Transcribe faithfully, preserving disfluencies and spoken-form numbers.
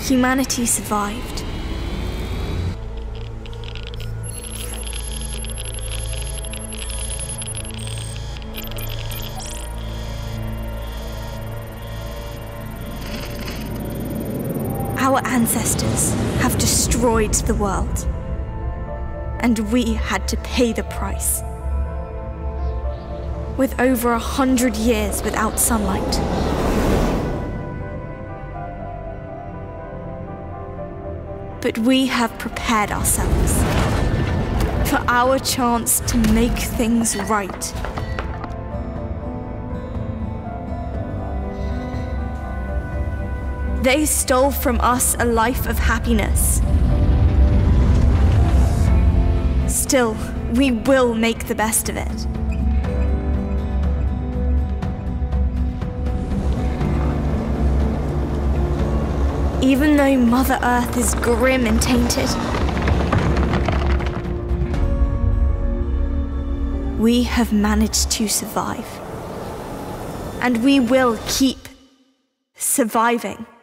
humanity survived. Our ancestors have destroyed the world, and we had to pay the price. With over a hundred years without sunlight, but we have prepared ourselves for our chance to make things right. They stole from us a life of happiness. Still, we will make the best of it. Even though Mother Earth is grim and tainted, we have managed to survive. And we will keep surviving.